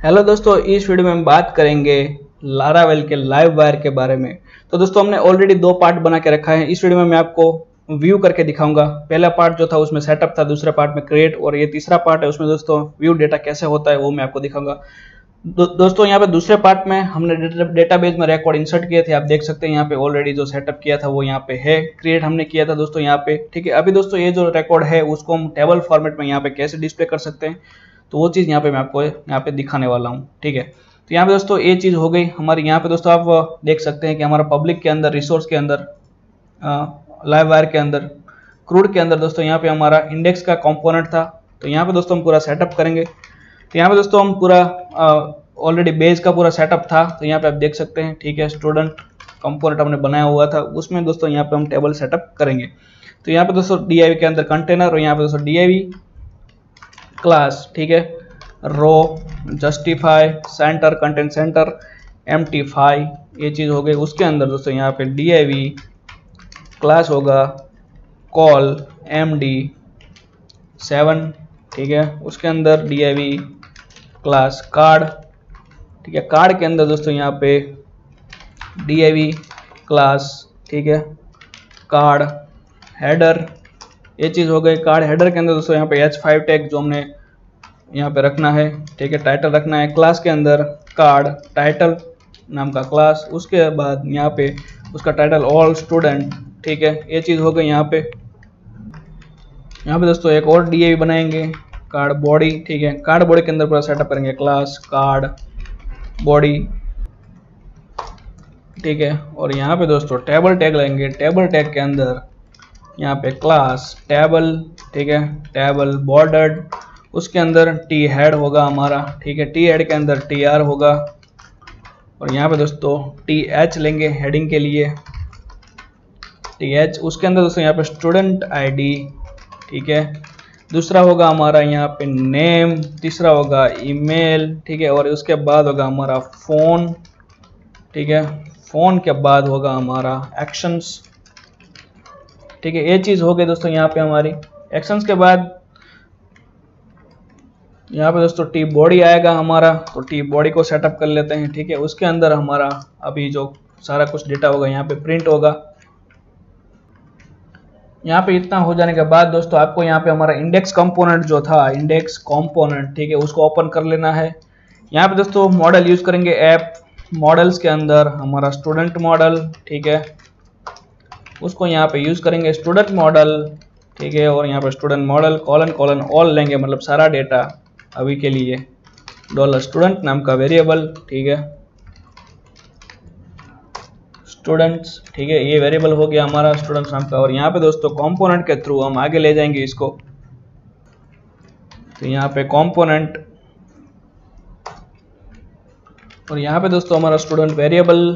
Hello दोस्तों, इस video में हम बात करेंगे लारावेल के लाइव वायर के बारे में। तो दोस्तों हमने ऑलरेडी दो पार्ट बना के रखा है। इस वीडियो में मैं आपको व्यू करके दिखाऊंगा। पहला पार्ट जो था उसमें सेटअप था, दूसरे पार्ट में क्रिएट, और ये तीसरा पार्ट है उसमें दोस्तों व्यू डेटा कैसे होता है वो मैं आपको दिखाऊंगा। दोस्तों यहाँ पे दूसरे पार्ट में हमने डेटाबेस में रिकॉर्ड इंसर्ट किए थे। आप देख सकते हैं यहाँ पे ऑलरेडी जो सेटअप किया था वो यहाँ पे है। क्रिएट हमने किया था दोस्तों यहाँ पे, ठीक है। अभी दोस्तों ये जो रिकॉर्ड है उसको हम टेबल फॉर्मेट में यहाँ पे कैसे डिस्प्ले कर सकते हैं, तो वो चीज़ यहाँ पे मैं आपको यहाँ पे दिखाने वाला हूँ, ठीक है। तो यहाँ पे दोस्तों ये चीज़ हो गई हमारी। यहाँ पे दोस्तों आप देख सकते हैं कि हमारा पब्लिक के अंदर, रिसोर्स के अंदर, लाइव वायर के अंदर, क्रूड के अंदर दोस्तों यहाँ पे हमारा इंडेक्स का कंपोनेंट था। तो यहाँ पे दोस्तों हम पूरा सेटअप करेंगे। तो यहाँ पे दोस्तों हम पूरा ऑलरेडी बेस का पूरा सेटअप था, तो यहाँ पे आप देख सकते हैं, ठीक है। स्टूडेंट कंपोनेंट हमने बनाया हुआ था, उसमें दोस्तों यहाँ पे हम टेबल सेटअप करेंगे। तो यहाँ पे दोस्तों DIV के अंदर कंटेनर, और यहाँ पे दोस्तों DIV क्लास, ठीक है। Row, justify, centre, content centre, MT5, ये चीज़ हो गई। उसके अंदर दोस्तों यहाँ पे DIV क्लास होगा कॉल MD7, ठीक है। उसके अंदर DIV क्लास कार्ड, ठीक है। कार्ड के अंदर दोस्तों यहाँ पे DIV क्लास, ठीक है, कार्ड हेडर, ये चीज़ हो गई। कार्ड हेडर के अंदर दोस्तों यहाँ पे H5 टैग जो हमने यहाँ पे रखना है, ठीक है। टाइटल रखना है क्लास के अंदर, कार्ड टाइटल नाम का क्लास, उसके बाद यहाँ पे उसका टाइटल ऑल स्टूडेंट, ठीक है। ये चीज़ हो गई। यहाँ पे दोस्तों एक और DIV बनाएंगे, कार्ड बॉडी, ठीक है। कार्ड बॉडी के अंदर पूरा सेटअप करेंगे, क्लास कार्ड बॉडी, ठीक है। और यहाँ पे दोस्तों टेबल टैग लेंगे। टेबल टैग के अंदर यहाँ पे क्लास टेबल, ठीक है, टेबल बॉर्डर्ड, उसके अंदर T हेड होगा हमारा, ठीक है। T हेड के अंदर TR होगा, और यहाँ पे दोस्तों TH लेंगे हेडिंग के लिए, TH। उसके अंदर दोस्तों यहाँ पे स्टूडेंट ID, ठीक है। दूसरा होगा हमारा यहाँ पे नेम, तीसरा होगा ईमेल, ठीक है। और उसके बाद होगा हमारा फ़ोन, ठीक है। फ़ोन के बाद होगा हमारा एक्शंस, ठीक है। ये चीज़ हो गई दोस्तों यहाँ पे हमारी। एक्शंस के बाद यहाँ पे दोस्तों T बॉडी आएगा हमारा, तो T बॉडी को सेटअप कर लेते हैं, ठीक है। उसके अंदर हमारा अभी जो सारा कुछ डेटा होगा यहाँ पे प्रिंट होगा। यहाँ पे इतना हो जाने के बाद दोस्तों आपको यहाँ पे हमारा इंडेक्स कंपोनेंट जो था, इंडेक्स कंपोनेंट, ठीक है, उसको ओपन कर लेना है। यहाँ पे दोस्तों मॉडल यूज़ करेंगे ऐप मॉडल्स के अंदर हमारा स्टूडेंट मॉडल, ठीक है। उसको यहाँ पे यूज़ करेंगे स्टूडेंट मॉडल, ठीक है। और यहाँ पे स्टूडेंट मॉडल कोलन ऑल लेंगे, मतलब सारा डेटा अभी के लिए $student नाम का वेरिएबल, ठीक है, स्टूडेंट्स, ठीक है। ये वेरिएबल हो गया हमारा स्टूडेंट्स नाम का। और यहाँ पे दोस्तों कंपोनेंट के थ्रू हम आगे ले जाएंगे इसको। तो यहाँ पे कंपोनेंट, और यहाँ पे दोस्तों हमारा स्टूडेंट वेरिएबल,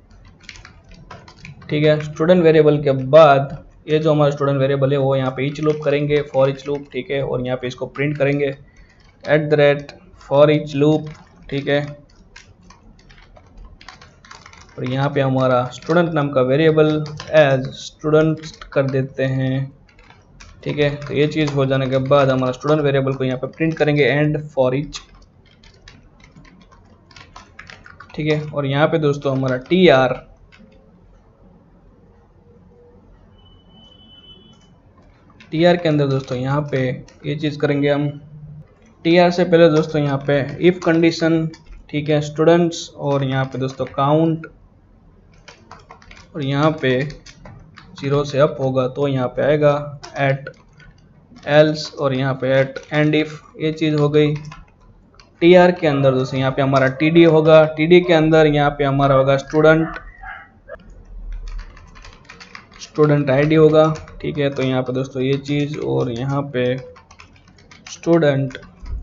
ठीक है। स्टूडेंट वेरिएबल के बाद ये जो हमारा स्टूडेंट वेरिएबल है वो यहाँ पे ईच लूप करेंगे, फॉर ईच लूप, ठीक है। और यहाँ पे इसको प्रिंट करेंगे @for each loop, ठीक है। और यहाँ पे हमारा स्टूडेंट नाम का वेरिएबल एज स्टूडेंट कर देते हैं, ठीक है। तो ये चीज़ हो जाने के बाद हमारा स्टूडेंट वेरिएबल को यहाँ पे प्रिंट करेंगे एंड फॉर ईच, ठीक है। और यहाँ पे दोस्तों हमारा TR के अंदर दोस्तों यहाँ पे ये चीज़ करेंगे हम। TR से पहले दोस्तों यहाँ पे इफ़ कंडीशन, ठीक है, स्टूडेंट्स, और यहाँ पे दोस्तों काउंट, और यहाँ पे 0 से अप होगा तो यहाँ पे आएगा @else, और यहाँ पे @end if, ये चीज़ हो गई। TR के अंदर दोस्तों यहाँ पे हमारा TD होगा। TD के अंदर यहाँ पे हमारा होगा स्टूडेंट ID होगा, ठीक है। तो यहाँ पे दोस्तों ये चीज़, और यहाँ पे स्टूडेंट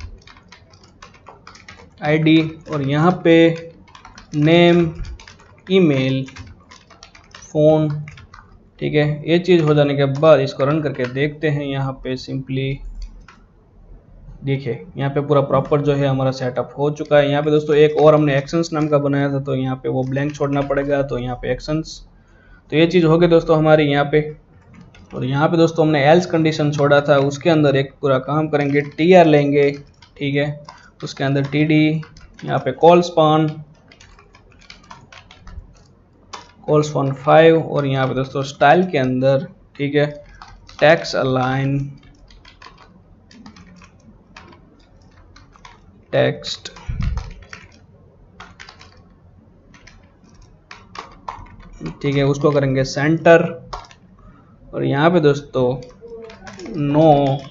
ID, और यहाँ पे नेम, ईमेल, फ़ोन, ठीक है। ये चीज़ हो जाने के बाद इसको रन करके देखते हैं। यहाँ पे सिंपली देखिए यहाँ पे पूरा प्रॉपर जो है हमारा सेटअप हो चुका है। यहाँ पे दोस्तों एक और हमने एक्शंस नाम का बनाया था, तो यहाँ पे वो ब्लैंक छोड़ना पड़ेगा, तो यहाँ पे एक्शंस। तो ये चीज़ हो गई दोस्तों हमारी यहाँ पे। और यहाँ पे दोस्तों हमने एल्स कंडीशन छोड़ा था, उसके अंदर एक पूरा काम करेंगे, TR लेंगे, ठीक है। उसके अंदर TD यहाँ पे कॉल स्पान 5 और यहाँ पे दोस्तों स्टाइल के अंदर, ठीक है, टेक्स्ट अलाइन टेक्स्ट, ठीक है, उसको करेंगे सेंटर। और यहाँ पे दोस्तों नो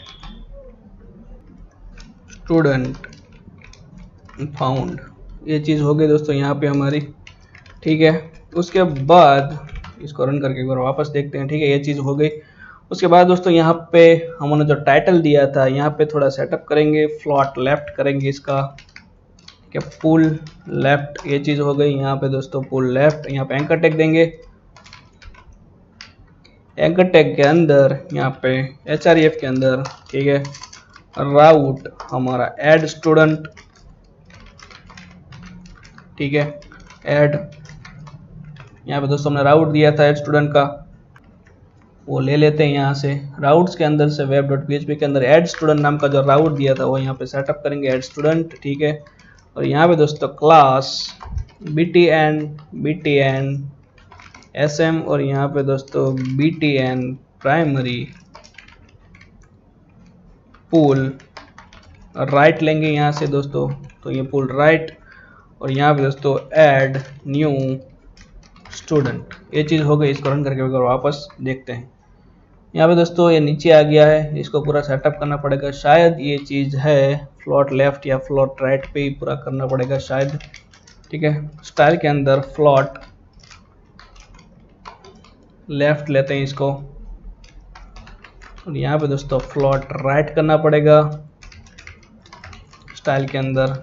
स्टूडेंट फाउंड, ये चीज़ हो गई दोस्तों यहाँ पे हमारी, ठीक है। उसके बाद इसको रन करके एक बार वापस देखते हैं, ठीक है, ये चीज़ हो गई। उसके बाद दोस्तों यहाँ पे हमने जो टाइटल दिया था यहाँ पे थोड़ा सेटअप करेंगे, फ्लॉट लेफ्ट करेंगे इसका, ठीक है, पुल लेफ्ट, ये चीज़ हो गई। यहाँ पे दोस्तों पुल लेफ्ट, यहाँ पे एंकर टैग देंगे, एंकर टैग के अंदर यहाँ पे href के अंदर, ठीक है, राउट हमारा ऐड स्टूडेंट, ठीक है, ऐड, यहाँ पे दोस्तों हमने राउट दिया था ऐड स्टूडेंट का, वो ले लेते हैं यहाँ से राउट्स के अंदर से, web.php के अंदर ऐड स्टूडेंट नाम का जो राउट दिया था वो यहाँ पे सेटअप करेंगे ऐड स्टूडेंट, ठीक है। और यहाँ पे दोस्तों क्लास btn sm और यहाँ पे दोस्तों btn प्राइमरी पुल राइट लेंगे यहाँ से दोस्तों, तो ये पुल राइट। और यहाँ पे दोस्तों ऐड न्यू स्टूडेंट, ये चीज़ हो गई। इसको रन करके अगर वापस देखते हैं, यहाँ पे दोस्तों ये नीचे आ गया है, इसको पूरा सेटअप करना पड़ेगा, शायद ये चीज़ है फ्लॉट लेफ्ट या फ्लॉट राइट पे ही पूरा करना पड़ेगा शायद, ठीक है। स्टाइल के अंदर फ्लॉट लेफ्ट लेते हैं इसको, और यहाँ पे दोस्तों फ्लॉट राइट करना पड़ेगा स्टाइल के अंदर,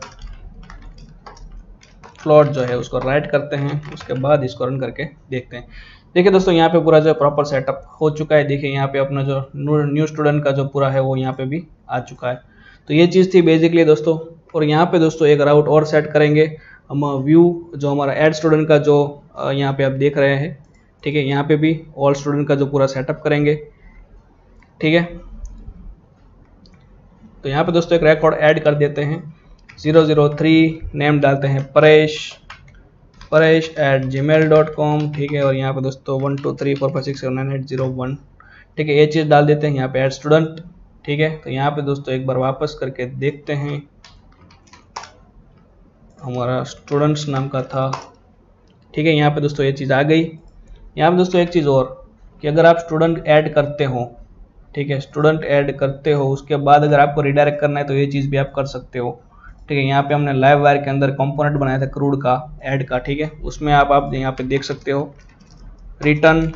फ्लॉट जो है उसको राइट करते हैं। उसके बाद इसको रन करके देखते हैं। देखिए दोस्तों यहाँ पे पूरा जो प्रॉपर सेटअप हो चुका है, देखिए यहाँ पे अपना जो न्यू स्टूडेंट का जो पूरा है वो यहाँ पे भी आ चुका है। तो ये चीज़ थी बेसिकली दोस्तों। और यहाँ पे दोस्तों एक राउट और सेट करेंगे हम, व्यू जो हमारा ऐड स्टूडेंट का जो यहाँ पे आप देख रहे हैं, ठीक है, यहाँ पे भी ऑल स्टूडेंट का जो पूरा सेटअप करेंगे, ठीक है। तो यहाँ पे दोस्तों एक रिकॉर्ड ऐड कर देते हैं, 003 नेम डालते हैं paresh@gmail.com, ठीक है। और यहाँ पे दोस्तों 1234567980 ठीक है, ये चीज़ डाल देते हैं यहाँ पे ऐड स्टूडेंट, ठीक है। तो यहाँ पे दोस्तों एक बार वापस करके देखते हैं, हमारा स्टूडेंट्स नाम का था, ठीक है। यहाँ पे दोस्तों ये चीज़ आ गई। यहाँ पे दोस्तों एक चीज़ और कि अगर आप स्टूडेंट ऐड करते हो, ठीक है, स्टूडेंट ऐड करते हो, उसके बाद अगर आपको रिडायरेक्ट करना है तो ये चीज़ भी आप कर सकते हो, ठीक है। यहाँ पे हमने लाइव वायर के अंदर कंपोनेंट बनाया था क्रूड का ऐड का, ठीक है, उसमें आप यहाँ पे देख सकते हो रिटर्न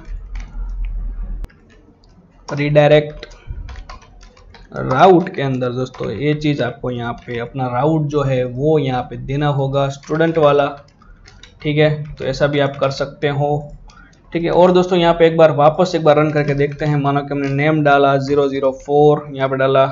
रिडायरेक्ट राउट के अंदर दोस्तों ये चीज़ आपको यहाँ पे अपना राउट जो है वो यहाँ पे देना होगा स्टूडेंट वाला, ठीक है। तो ऐसा भी आप कर सकते हो, ठीक है। और दोस्तों यहाँ पे एक बार वापस एक बार रन करके देखते हैं। मानो कि हमने नेम डाला 004, यहाँ पे डाला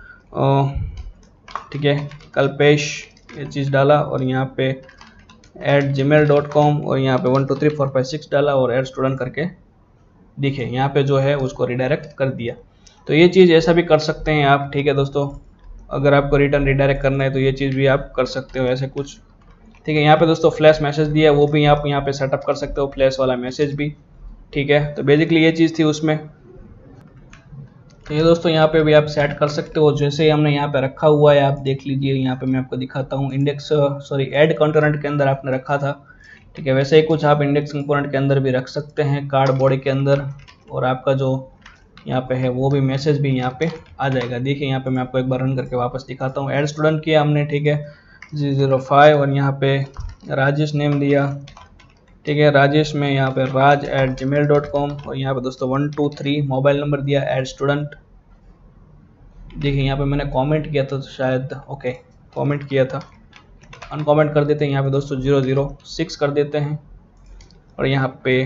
ठीक है कल्पेश, ये चीज़ डाला, और यहाँ पे @gmail.com और यहाँ पे 123456 डाला और ऐड स्टूडेंट करके दिखे, यहाँ पे जो है उसको रिडायरेक्ट कर दिया। तो ये चीज़ ऐसा भी कर सकते हैं आप, ठीक है दोस्तों। अगर आपको रिटर्न रिडायरेक्ट करना है तो ये चीज़ भी आप कर सकते हो ऐसे कुछ, ठीक है। यहाँ पे दोस्तों फ्लैश मैसेज दिया, वो भी आप यहाँ पे सेटअप कर सकते हो, फ्लैश वाला मैसेज भी, ठीक है। तो बेसिकली ये चीज़ थी उसमें। तो ये दोस्तों यहाँ पे भी आप सेट कर सकते हो, जैसे ही हमने यहाँ पे रखा हुआ है आप देख लीजिए, यहाँ पे मैं आपको दिखाता हूँ, इंडेक्स ऐड कंपोनेंट के अंदर आपने रखा था, ठीक है। वैसे ही कुछ आप इंडेक्स कंपोनेंट के अंदर भी रख सकते हैं, कार्ड बॉडी के अंदर, और आपका जो यहाँ पे है वो भी मैसेज भी यहाँ पे आ जाएगा। देखिए यहाँ पे मैं आपको एक बार रन करके वापस दिखाता हूँ। ऐड स्टूडेंट किया हमने, ठीक है, 005 और यहाँ पे राजेश नेम दिया, ठीक है, राजेश में यहाँ पे raj@gmail.com और यहाँ पे दोस्तों 123 मोबाइल नंबर दिया ऐड स्टूडेंट। देखिए यहाँ पे मैंने कमेंट किया था तो शायद ओके कमेंट किया था, अनकमेंट कर देते हैं, यहाँ पे दोस्तों 006 कर देते हैं और यहाँ पे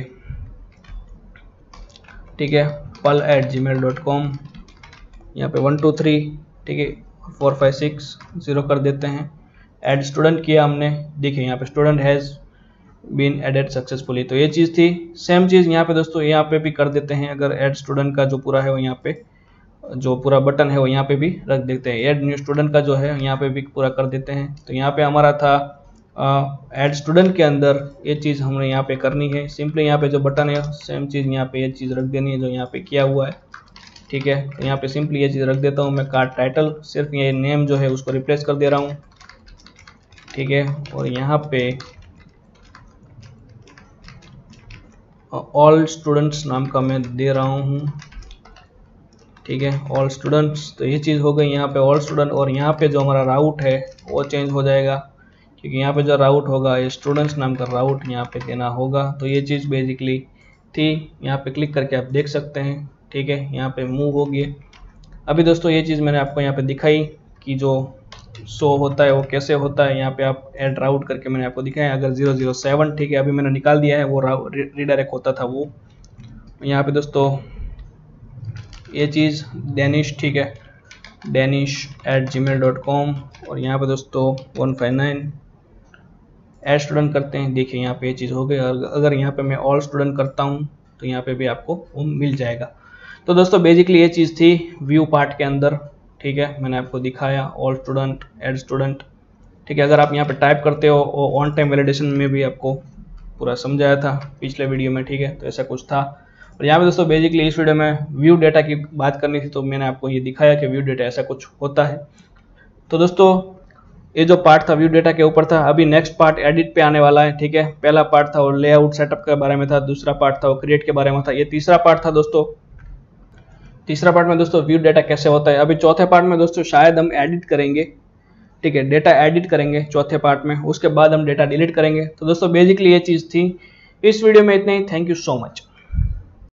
ठीक है pal@gmail.com, यहाँ पे 123 ठीक है 4560 कर देते हैं। ऐड स्टूडेंट किया हमने, देखिए यहाँ पे student has been added successfully. तो ये चीज़ थी। सेम चीज़ यहाँ पे दोस्तों यहाँ पे भी कर देते हैं, अगर ऐड स्टूडेंट का जो पूरा है वो यहाँ पे जो पूरा बटन है वो यहाँ पे भी रख देते हैं। ऐड न्यू स्टूडेंट का जो है यहाँ पे भी पूरा कर देते हैं। तो यहाँ पे हमारा था ऐड स्टूडेंट के अंदर ये चीज़ हमने यहाँ पे करनी है। सिंपली यहाँ पे जो बटन है सेम चीज़ यहाँ पे ये चीज़ रख देनी है जो यहाँ पे किया हुआ है, ठीक है। तो यहाँ पे सिंपली ये चीज़ रख देता हूँ मैं। कार्ड टाइटल सिर्फ ये नेम जो है उसको रिप्लेस कर दे रहा हूँ, ठीक है। और यहाँ पे ऑल स्टूडेंट्स नाम का मैं दे रहा हूँ, ठीक है, ऑल स्टूडेंट्स। तो ये चीज़ हो गई यहाँ पे ऑल स्टूडेंट। और यहाँ पे जो हमारा राउट है वो चेंज हो जाएगा, क्योंकि यहाँ पे जो राउट होगा ये स्टूडेंट्स नाम का राउट यहाँ पे देना होगा। तो ये चीज़ बेसिकली थी, यहाँ पे क्लिक करके आप देख सकते हैं, ठीक है। यहाँ पे मूव हो गई। अभी दोस्तों ये चीज़ मैंने आपको यहाँ पे दिखाई कि जो शो होता है वो कैसे होता है। यहाँ पे आप ऐड राउट करके मैंने आपको दिखाया। अगर 007, ठीक है, अभी मैंने निकाल दिया है, वो रीडायरेक्ट होता था वो। यहाँ पे दोस्तों ये चीज़ डेनिश, ठीक है, danish@gmail.com। और यहाँ पे दोस्तों 159 ऐड स्टूडेंट करते हैं। देखिए यहाँ पे ये चीज़ हो गई। और अगर यहाँ पे मैं ऑल स्टूडेंट करता हूँ तो यहाँ पे भी आपको वो मिल जाएगा। तो दोस्तों बेसिकली ये चीज़ थी व्यू पार्ट के अंदर, ठीक है। मैंने आपको दिखाया ऑल स्टूडेंट, ऐड स्टूडेंट, ठीक है। अगर आप यहाँ पे टाइप करते हो ऑन टाइम वैलिडेशन में भी आपको पूरा समझाया था पिछले वीडियो में, ठीक है। तो ऐसा कुछ था। और यहाँ पे दोस्तों बेसिकली इस वीडियो में व्यू डेटा की बात करनी थी, तो मैंने आपको ये दिखाया कि व्यू डेटा ऐसा कुछ होता है। तो दोस्तों ये जो पार्ट था व्यू डेटा के ऊपर था। अभी नेक्स्ट पार्ट एडिट पे आने वाला है, ठीक है। पहला पार्ट था वो लेआउट सेटअप के बारे में था, दूसरा पार्ट था वो क्रिएट के बारे में था, ये तीसरा पार्ट था दोस्तों। तीसरा पार्ट में दोस्तों व्यू डेटा कैसे होता है। अभी चौथे पार्ट में दोस्तों शायद हम एडिट करेंगे, ठीक है, डेटा एडिट करेंगे चौथे पार्ट में। उसके बाद हम डेटा डिलीट करेंगे। तो दोस्तों बेसिकली ये चीज़ थी। इस वीडियो में इतना ही। Thank you so much.